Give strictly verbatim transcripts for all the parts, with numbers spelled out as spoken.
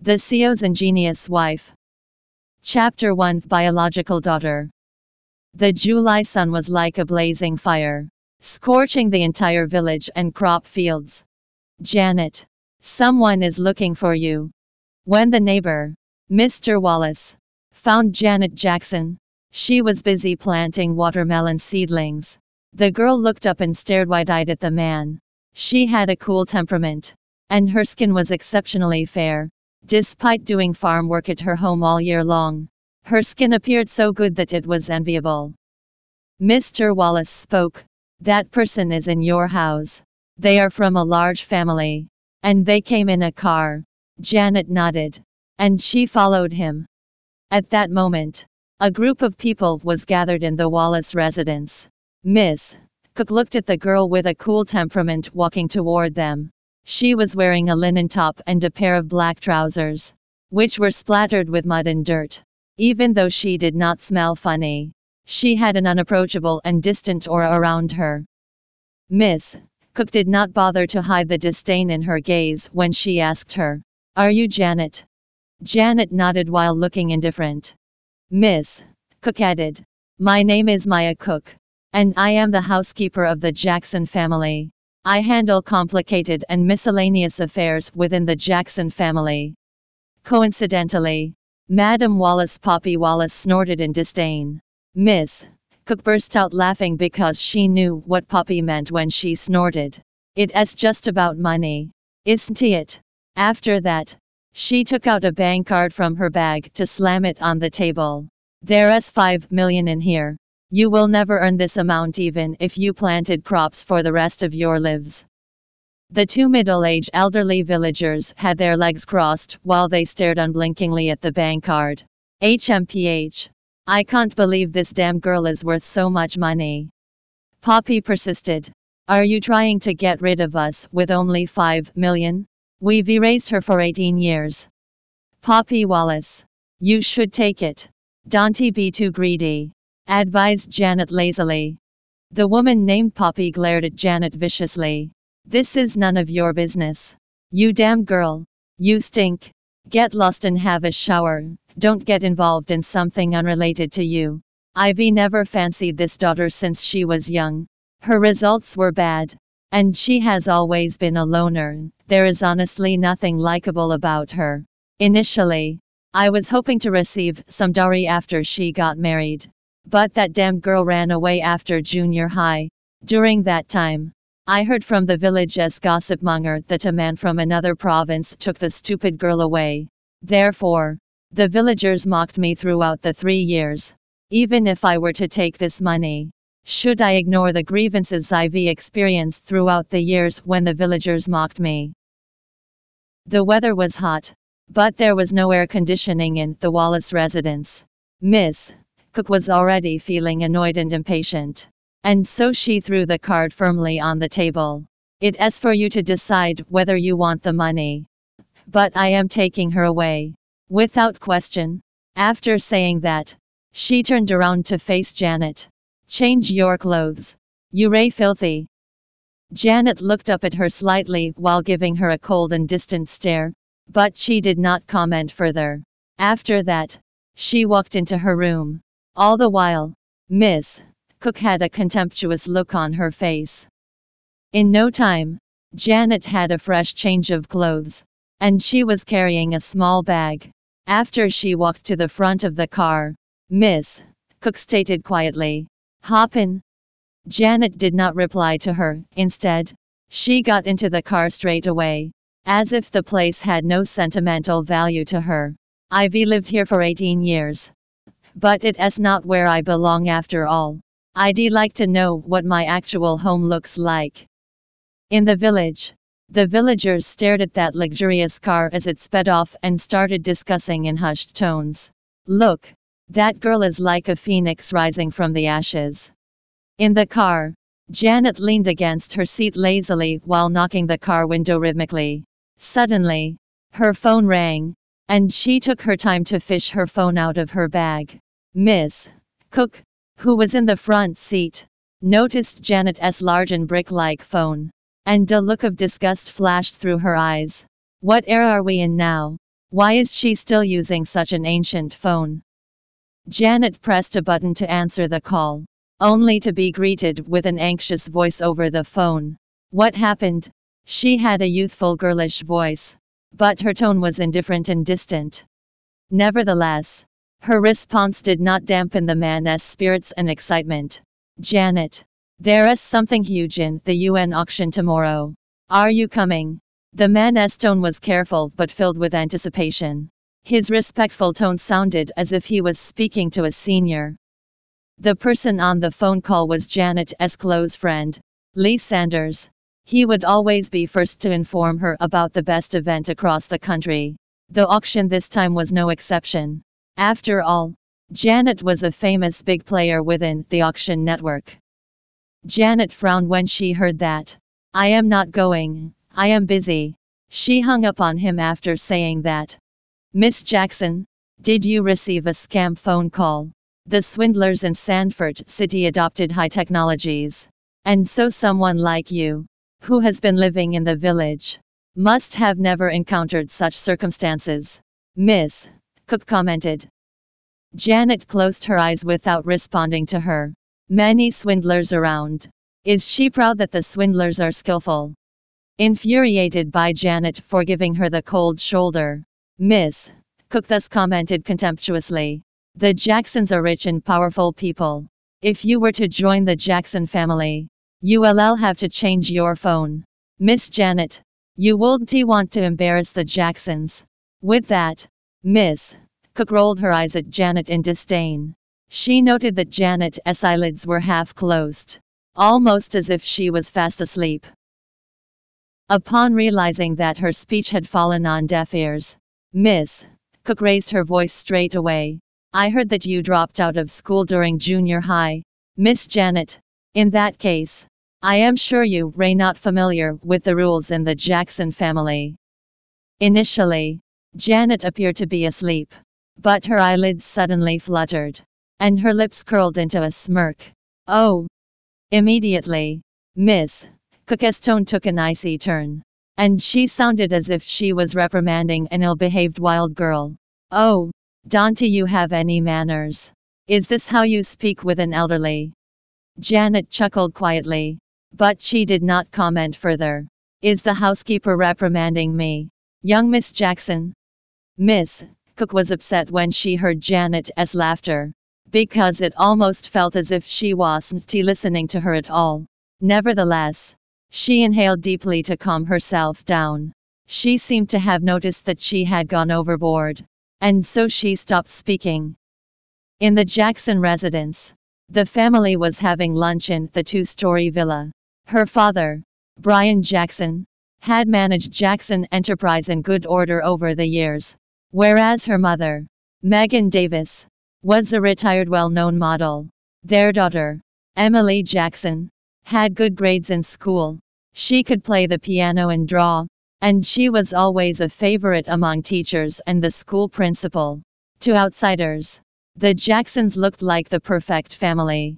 The C E O's Ingenious Wife. Chapter one Biological Daughter. The July sun was like a blazing fire, scorching the entire village and crop fields. Janet, someone is looking for you. When the neighbor, Mister Wallace, found Janet Jackson, she was busy planting watermelon seedlings. The girl looked up and stared wide-eyed at the man. She had a cool temperament, and her skin was exceptionally fair. Despite doing farm work at her home all year long, her skin appeared so good that it was enviable. Mister Wallace spoke. That person is in your house. They are from a large family, and they came in a car. Janet nodded, and she followed him. At that moment, a group of people was gathered in the Wallace residence. Miss Cook looked at the girl with a cool temperament walking toward them. She was wearing a linen top and a pair of black trousers, which were splattered with mud and dirt. Even though she did not smell funny, she had an unapproachable and distant aura around her. Miss Cook did not bother to hide the disdain in her gaze when she asked her, "Are you Janet?" Janet nodded while looking indifferent. Miss Cook added, "My name is Maya Cook, and I am the housekeeper of the Jackson family. I handle complicated and miscellaneous affairs within the Jackson family." Coincidentally, Madam Wallace Poppy Wallace snorted in disdain. Miss Cook burst out laughing because she knew what Poppy meant when she snorted. "It's just about money, isn't it?" After that, she took out a bank card from her bag to slam it on the table. "There's five million in here. You will never earn this amount even if you planted crops for the rest of your lives." The two middle-aged elderly villagers had their legs crossed while they stared unblinkingly at the bank card. H M P H. "I can't believe this damn girl is worth so much money." Poppy persisted. "Are you trying to get rid of us with only five million? We've erased her for eighteen years. Poppy Wallace, you should take it. Don't be too greedy," advised Janet lazily. The woman named Poppy glared at Janet viciously. "This is none of your business. You damn girl. You stink. Get lost and have a shower. Don't get involved in something unrelated to you. I've never fancied this daughter since she was young. Her results were bad, and she has always been a loner. There is honestly nothing likable about her. Initially, I was hoping to receive some dowry after she got married. But that damn girl ran away after junior high. During that time, I heard from the village's gossip monger that a man from another province took the stupid girl away. Therefore, the villagers mocked me throughout the three years. Even if I were to take this money, should I ignore the grievances I've experienced throughout the years when the villagers mocked me?" The weather was hot, but there was no air conditioning in the Wallace residence. Miss Cook was already feeling annoyed and impatient, and so she threw the card firmly on the table. "It's for you to decide whether you want the money. But I am taking her away, without question." After saying that, she turned around to face Janet. "Change your clothes. You're filthy." Janet looked up at her slightly while giving her a cold and distant stare, but she did not comment further. After that, she walked into her room. All the while, Miss Cook had a contemptuous look on her face. In no time, Janet had a fresh change of clothes, and she was carrying a small bag. After she walked to the front of the car, Miss Cook stated quietly, "Hop in." Janet did not reply to her. Instead, she got into the car straight away, as if the place had no sentimental value to her. "I've lived here for eighteen years. But it's not where I belong after all. I'd like to know what my actual home looks like." In the village, the villagers stared at that luxurious car as it sped off and started discussing in hushed tones. "Look, that girl is like a phoenix rising from the ashes." In the car, Janet leaned against her seat lazily while knocking the car window rhythmically. Suddenly, her phone rang, and she took her time to fish her phone out of her bag. Miss Cook, who was in the front seat, noticed Janet's large and brick-like phone, and a look of disgust flashed through her eyes. "What era are we in now? Why is she still using such an ancient phone? Janet pressed a button to answer the call, only to be greeted with an anxious voice over the phone. What happened? She had a youthful girlish voice, but her tone was indifferent and distant. Nevertheless, her response did not dampen the man's spirits and excitement. Janet, there is something huge in the U N auction tomorrow. Are you coming? The man's tone was careful but filled with anticipation. His respectful tone sounded as if he was speaking to a senior. The person on the phone call was Janet's close friend, Lee Sanders. He would always be first to inform her about the best event across the country. The auction this time was no exception. After all, Janet was a famous big player within the auction network. Janet frowned when she heard that. I am not going. I am busy. She hung up on him after saying that. Miss Jackson, did you receive a scam phone call? The swindlers in Sanford City adopted high technologies. And so someone like you, who has been living in the village, must have never encountered such circumstances. Miss Cook commented. Janet closed her eyes without responding to her. Many swindlers around. Is she proud that the swindlers are skillful? Infuriated by Janet for giving her the cold shoulder, Miss Cook thus commented contemptuously. The Jacksons are rich and powerful people. If you were to join the Jackson family, you'll have to change your phone. Miss Janet, you wouldn't want to embarrass the Jacksons. With that, Miss Cook rolled her eyes at Janet in disdain. She noted that Janet's eyelids were half closed, almost as if she was fast asleep. Upon realizing that her speech had fallen on deaf ears, Miss Cook raised her voice straight away. I heard that you dropped out of school during junior high. Miss Janet, in that case, I am sure you are not familiar with the rules in the Jackson family. Initially, Janet appeared to be asleep, but her eyelids suddenly fluttered, and her lips curled into a smirk. Oh! Immediately, Miss Cook's tone took an icy turn, and she sounded as if she was reprimanding an ill-behaved wild girl. Oh, don't you have any manners? Is this how you speak with an elderly? Janet chuckled quietly, but she did not comment further. Is the housekeeper reprimanding me, young Miss Jackson? Miss Cook was upset when she heard Janet's laughter, because it almost felt as if she wasn't listening to her at all. Nevertheless, she inhaled deeply to calm herself down. She seemed to have noticed that she had gone overboard, and so she stopped speaking. In the Jackson residence, the family was having lunch in the two-story villa. Her father, Brian Jackson, had managed Jackson Enterprise in good order over the years, whereas her mother, Megan Davis, was a retired well-known model. Their daughter, Emily Jackson, had good grades in school. She could play the piano and draw, and she was always a favorite among teachers and the school principal. To outsiders, the Jacksons looked like the perfect family.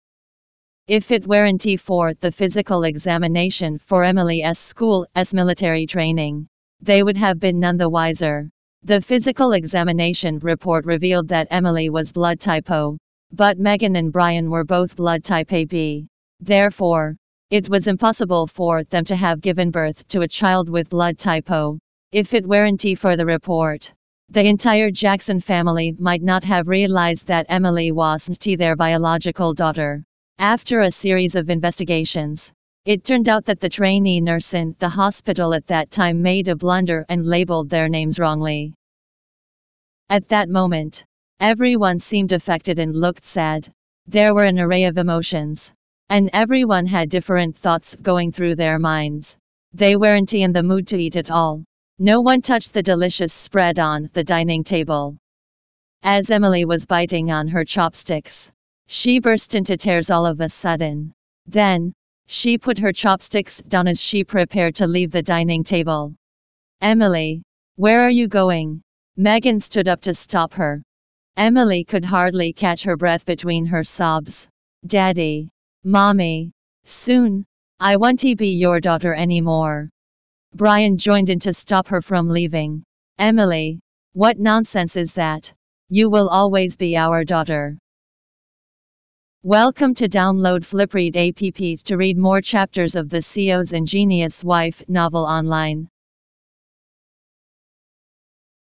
If it weren't for the physical examination for Emily's school's military training, they would have been none the wiser. The physical examination report revealed that Emily was blood type O, but Megan and Brian were both blood type A B. Therefore, it was impossible for them to have given birth to a child with blood type O. If it weren't for the report, the entire Jackson family might not have realized that Emily wasn't their biological daughter. After a series of investigations, it turned out that the trainee nurse in the hospital at that time made a blunder and labeled their names wrongly. At that moment, everyone seemed affected and looked sad. There were an array of emotions, and everyone had different thoughts going through their minds. They weren't in the mood to eat at all. No one touched the delicious spread on the dining table. As Emily was biting on her chopsticks, she burst into tears all of a sudden. Then, she put her chopsticks down as she prepared to leave the dining table. Emily, where are you going? Megan stood up to stop her. Emily could hardly catch her breath between her sobs. Daddy, Mommy, soon, I won't be your daughter anymore. Brian joined in to stop her from leaving. Emily, What nonsense is that? You will always be our daughter. Welcome to download Flipread app to read more chapters of the C E O's Ingenious Wife novel online.